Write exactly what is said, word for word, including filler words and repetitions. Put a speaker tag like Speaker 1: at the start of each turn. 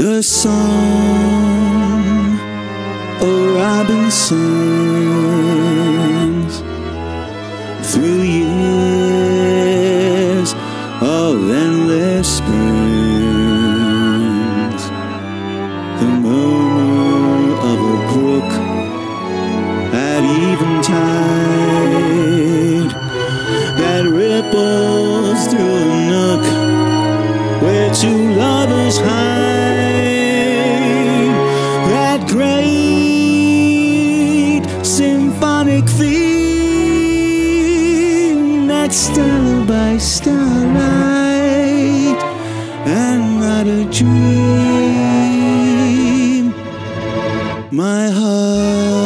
Speaker 1: The song a robin sings through years of endless springs. The murmur of a brook at eventide that ripples through a nook where two lovers hide. That great symphonic theme, that Stella by starlight, and not a dream. My heart